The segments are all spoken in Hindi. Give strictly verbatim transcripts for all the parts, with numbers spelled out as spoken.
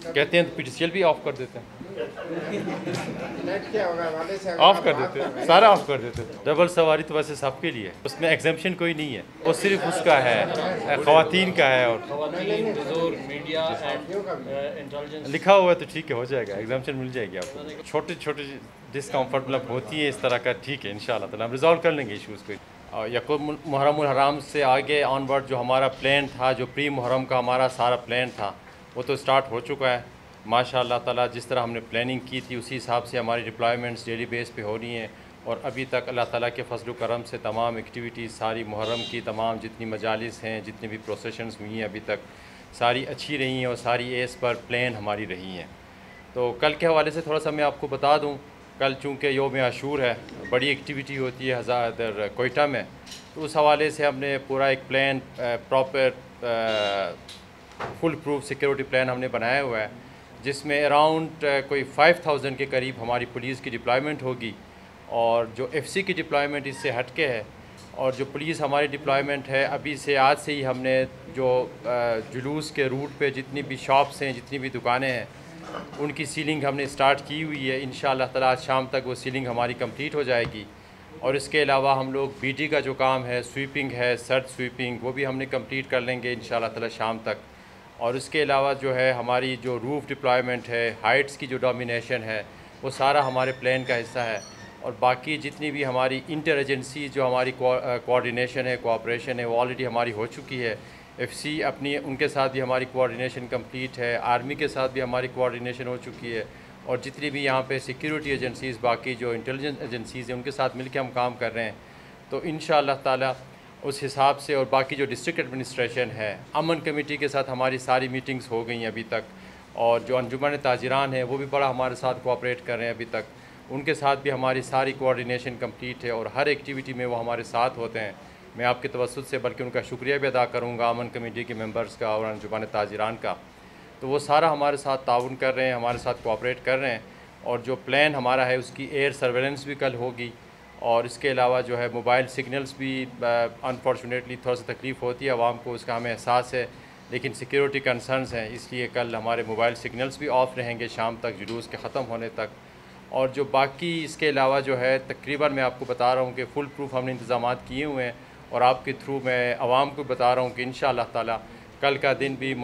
कहते हैं तो पीटीसीएल भी ऑफ कर देते हैं, नेट क्या होगा वाले से ऑफ कर देते हैं, सारा ऑफ कर देते हैं। डबल सवारी तो वैसे सबके लिए है, उसमें एग्जेम्पशन कोई नहीं है, वो सिर्फ उसका है, ख़वातीन का है। और मीडिया इंटेलिजेंस लिखा हुआ है तो ठीक है, हो जाएगा, एग्जामेशन मिल जाएगी आपको। छोटे छोटे डिस्कम्फर्ट मतलब होती है इस तरह का, ठीक है, इंशाल्लाह ताला हम रिजॉल्व कर लेंगे इशूज़ को। और यकूम मुहर्रमुल हराम से आगे ऑनवर्ड जो हमारा प्लान था, जो प्री मुहर्रम का हमारा सारा प्लान था, वो तो स्टार्ट हो चुका है माशाअल्लाह ताला। जिस तरह हमने प्लानिंग की थी उसी हिसाब से हमारी डिप्लॉयमेंट्स डेली बेस पे हो रही हैं। और अभी तक अल्लाह ताला के फजल करम से तमाम एक्टिविटीज़ सारी मुहर्रम की तमाम जितनी मजालिस हैं, जितनी भी प्रोसेशंस हुई हैं अभी तक सारी अच्छी रही हैं और सारी एस पर प्लान हमारी रही हैं। तो कल के हवाले से थोड़ा सा मैं आपको बता दूँ, कल चूँकि योम आशूर है, बड़ी एक्टिविटी होती है हज़ार इधर कोयटा में, तो उस हवाले से हमने पूरा एक plan proper full proof security plan हमने बनाया हुआ है, जिसमें अराउंड कोई फाइव थाउजेंड के करीब हमारी पुलिस की डिप्लॉयमेंट होगी। और जो एफसी की डिप्लॉयमेंट इससे हट के है, और जो पुलिस हमारी डिप्लॉयमेंट है अभी से आज से ही हमने जो जुलूस के रूट पे जितनी भी शॉप्स हैं, जितनी भी दुकानें हैं, उनकी सीलिंग हमने स्टार्ट की हुई है। इंशाअल्लाह ताला आज शाम तक वो सीलिंग हमारी कंप्लीट हो जाएगी। और इसके अलावा हम लोग बीटी का जो काम है, स्वीपिंग है, सर्च स्वीपिंग, वो भी हमने कंप्लीट कर लेंगे इंशाअल्लाह ताला शाम तक। और इसके अलावा जो है हमारी जो रूफ़ डिप्लॉयमेंट है, हाइट्स की जो डोमिनेशन है, वो सारा हमारे प्लान का हिस्सा है। और बाकी जितनी भी हमारी इंटर एजेंसी जो हमारी कोऑर्डिनेशन है, कोऑपरेशन है, वो ऑलरेडी हमारी हो चुकी है। एफसी अपनी उनके साथ भी हमारी कोऑर्डिनेशन कंप्लीट है, आर्मी के साथ भी हमारी कोऑर्डिनेशन हो चुकी है। और जितनी भी यहाँ पे सिक्योरिटी एजेंसीज़, बाकी जो इंटेलिजेंस एजेंसीज़ हैं, उनके साथ मिलकर हम काम कर रहे हैं। तो इंशाअल्लाह ताला उस हिसाब से, और बाकी जो डिस्ट्रिक्ट एडमिनिस्ट्रेशन है, अमन कमेटी के साथ हमारी सारी मीटिंग्स हो गई हैं अभी तक। और जो अंजुमन ताजिरान है वो भी बड़ा हमारे साथ कोऑपरेट कर रहे हैं अभी तक, उनके साथ भी हमारी सारी कोऑर्डिनेशन कंप्लीट है और हर एक्टिविटी में वो हमारे साथ होते हैं। मैं आपके तवस्सुत से बल्कि उनका शुक्रिया भी अदा करूँगा, अमन कमेटी के मेंबर्स का और अंजुमन ताजिरान का। तो वो सारा हमारे साथ ताउन कर रहे हैं, हमारे साथ कोऑपरेट कर रहे हैं। और जो प्लान हमारा है उसकी एयर सर्वेलेंस भी कल होगी। और इसके अलावा जो है मोबाइल सिग्नल्स भी अनफॉर्चुनेटली थोड़ा सा तकलीफ़ होती है आवाम को, उसका हमें एहसास है, लेकिन सिक्योरिटी कंसर्न्स हैं, इसलिए कल हमारे मोबाइल सिग्नल्स भी ऑफ़ रहेंगे शाम तक, जुलूस के ख़त्म होने तक। और जो बाकी इसके अलावा जो है तकरीबन मैं आपको बता रहा हूँ कि फ़ुल प्रूफ हमने इंतज़ामात किए हुए हैं। और आपके थ्रू मैं आवाम को बता रहा हूँ कि इंशाअल्लाह ताला कल का दिन भी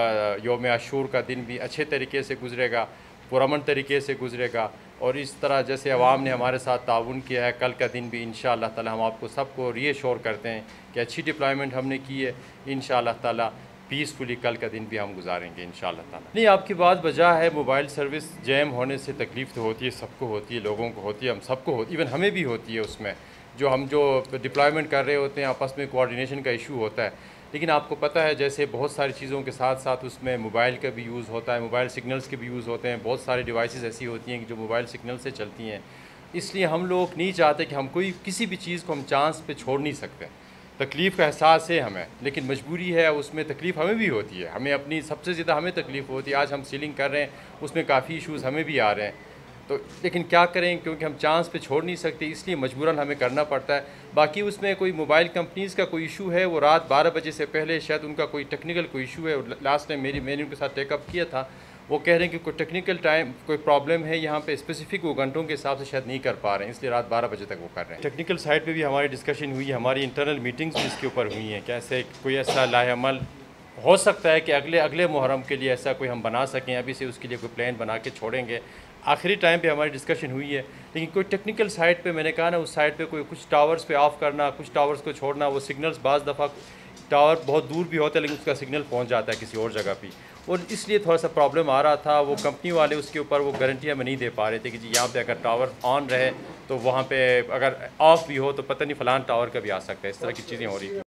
योम आशूर का दिन भी अच्छे तरीके से गुज़रेगा, पुरअमन तरीके से गुज़रेगा। और इस तरह जैसे अवाम ने हमारे साथ ताउन किया है, कल का दिन भी इंशाअल्लाह ताला हम आपको सबको रीअश्योर करते हैं कि अच्छी डिप्लॉयमेंट हमने की है। इंशाअल्लाह ताला पीसफुली कल का दिन भी हम गुजारेंगे इंशाअल्लाह ताला। नहीं, आपकी बात बजा है, मोबाइल सर्विस जैम होने से तकलीफ़ तो होती है, सबको होती है, लोगों को होती है, हम सबको होती है, इवन हमें भी होती है। उसमें जो हम जो डिप्लॉयमेंट कर रहे होते हैं आपस में कोऑर्डिनेशन का इशू होता है। लेकिन आपको पता है जैसे बहुत सारी चीज़ों के साथ साथ उसमें मोबाइल का भी यूज़ होता है, मोबाइल सिग्नल्स के भी यूज़ होते हैं। बहुत सारी डिवाइसेस ऐसी होती हैं जो मोबाइल सिग्नल से चलती हैं। इसलिए हम लोग नहीं चाहते कि हम कोई किसी भी चीज़ को हम चांस पे छोड़ नहीं सकते। तकलीफ़ का एहसास है हमें, लेकिन मजबूरी है, उसमें तकलीफ़ हमें भी होती है। हमें अपनी सबसे ज़्यादा हमें तकलीफ़ होती है। आज हम सीलिंग कर रहे हैं, उसमें काफ़ी इशूज़ हमें भी आ रहे हैं। तो लेकिन क्या करें, क्योंकि हम चांस पे छोड़ नहीं सकते, इसलिए मजबूरन हमें करना पड़ता है। बाकी उसमें कोई मोबाइल कंपनीज़ का कोई इशू है, वो रात बारह बजे से पहले शायद उनका कोई टेक्निकल कोई इशू है। लास्ट टाइम मेरी मैंने उनके साथ टेकअप किया था, वो कह रहे हैं कि कोई टेक्निकल टाइम कोई प्रॉब्लम है यहाँ पे, स्पेसिफिक वो घंटों के हिसाब से शायद नहीं कर पा रहे हैं, इसलिए रात बारह बजे तक वो कर रहे हैं। टेक्निकल साइड पे भी हमारी डिस्कशन हुई है, हमारी इंटरनल मीटिंग्स भी इसके ऊपर हुई हैं। कैसे कोई ऐसा लाहेअमल हो सकता है कि अगले अगले मुहर्रम के लिए ऐसा कोई हम बना सकें, अभी से उसके लिए कोई प्लान बना के छोड़ेंगे। आखिरी टाइम पे हमारी डिस्कशन हुई है, लेकिन कोई टेक्निकल साइड पे मैंने कहा ना, उस साइड पे कोई कुछ टावर्स पे ऑफ़ करना, कुछ टावर्स को छोड़ना, वो सिग्नल्स बाज़ दफ़ा टावर बहुत दूर भी होता है लेकिन उसका सिग्नल पहुंच जाता है किसी और जगह पे, और इसलिए थोड़ा सा प्रॉब्लम आ रहा था। वो कंपनी वाले उसके ऊपर वो गारंटियाँ में नहीं दे पा रहे थे कि जी यहाँ पे अगर टावर ऑन रहे तो वहाँ पे अगर ऑफ़ भी हो तो पता नहीं फ़लान टावर का भी आ सकता है। इस तरह की चीज़ें हो रही थी।